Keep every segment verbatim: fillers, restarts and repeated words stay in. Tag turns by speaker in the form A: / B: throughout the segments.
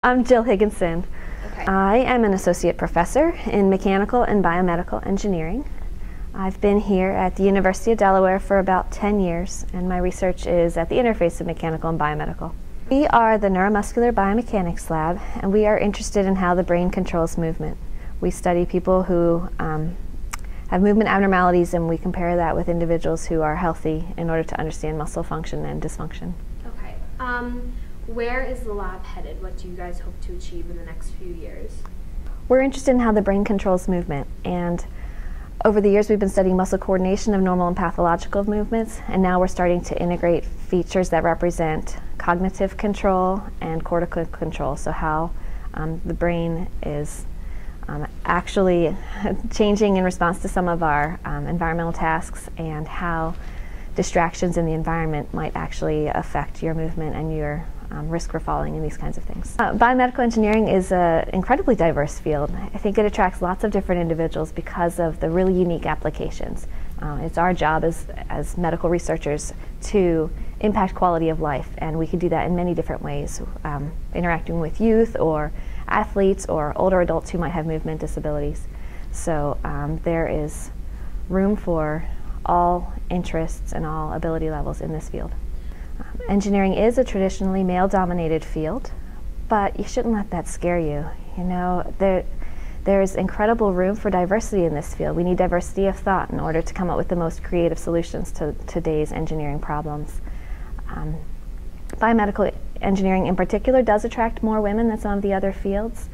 A: I'm Jill Higginson.
B: Okay.
A: I am an associate professor in mechanical and biomedical engineering. I've been here at the University of Delaware for about ten years, and my research is at the interface of mechanical and biomedical. We are the Neuromuscular Biomechanics Lab, and we are interested in how the brain controls movement. We study people who um, have movement abnormalities, and we compare that with individuals who are healthy in order to understand muscle function and dysfunction.
B: Okay. Um, where is the lab headed? What do you guys hope to achieve in the next few years?
A: We're interested in how the brain controls movement, and over the years we've been studying muscle coordination of normal and pathological movements, and now we're starting to integrate features that represent cognitive control and cortical control, so how um, the brain is um, actually changing in response to some of our um, environmental tasks, and how distractions in the environment might actually affect your movement and your um, risk for falling and these kinds of things. Uh, biomedical engineering is an incredibly diverse field. I think it attracts lots of different individuals because of the really unique applications. Uh, it's our job as, as medical researchers to impact quality of life, and we can do that in many different ways, um, interacting with youth or athletes or older adults who might have movement disabilities. So um, there is room for all interests and all ability levels in this field. Um, engineering is a traditionally male-dominated field, but you shouldn't let that scare you. You know, there, there's incredible room for diversity in this field. We need diversity of thought in order to come up with the most creative solutions to today's engineering problems. Um, biomedical engineering in particular does attract more women than some of the other fields.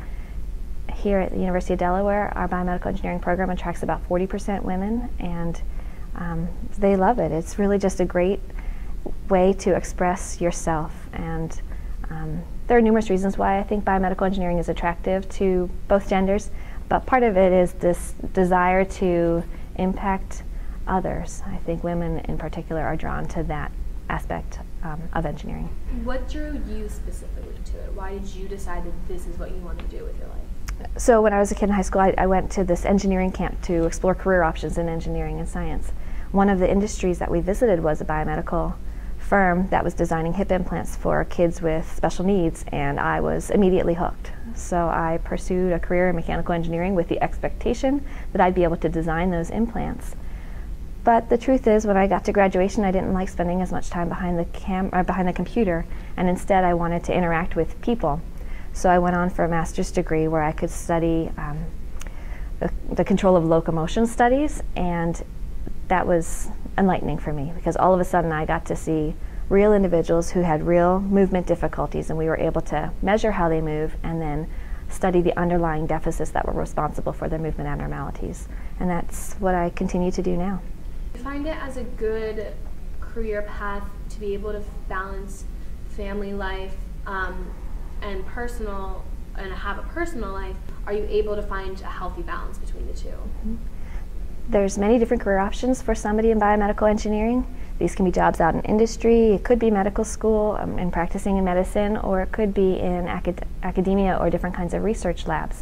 A: Here at the University of Delaware, our biomedical engineering program attracts about forty percent women, and Um, they love it. It's really just a great way to express yourself, and um, there are numerous reasons why I think biomedical engineering is attractive to both genders, but part of it is this desire to impact others. I think women in particular are drawn to that aspect um, of engineering.
B: What drew you specifically to it? Why did you decide that this is what you want to do with your life?
A: So when I was a kid in high school, I, I went to this engineering camp to explore career options in engineering and science. One of the industries that we visited was a biomedical firm that was designing hip implants for kids with special needs, and I was immediately hooked. So I pursued a career in mechanical engineering with the expectation that I'd be able to design those implants. But the truth is, when I got to graduation, I didn't like spending as much time behind the cam or behind the computer, and instead I wanted to interact with people. So I went on for a master's degree where I could study um, the, the control of locomotion studies, and that was enlightening for me because all of a sudden I got to see real individuals who had real movement difficulties, and we were able to measure how they move and then study the underlying deficits that were responsible for their movement abnormalities. And that's what I continue to do now.
B: Do you find it as a good career path to be able to balance family life um, and personal, and have a personal life? Are you able to find a healthy balance between the two?
A: Mm-hmm. There's many different career options for somebody in biomedical engineering. These can be jobs out in industry, it could be medical school um, and practicing in medicine, or it could be in acad academia or different kinds of research labs.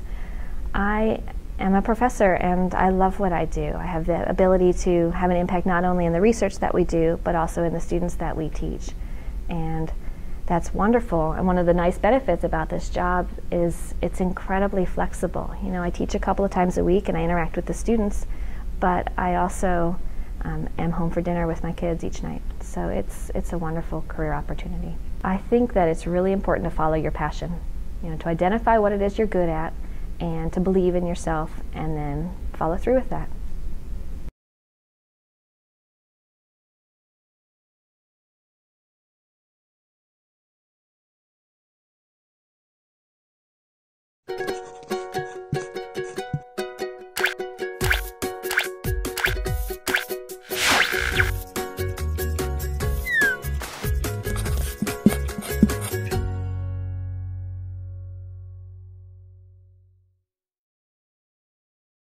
A: I am a professor and I love what I do. I have the ability to have an impact not only in the research that we do, but also in the students that we teach. And that's wonderful, and one of the nice benefits about this job is it's incredibly flexible. You know, I teach a couple of times a week and I interact with the students, but I also um, am home for dinner with my kids each night. So it's, it's a wonderful career opportunity. I think that it's really important to follow your passion, you know, to identify what it is you're good at and to believe in yourself and then follow through with that.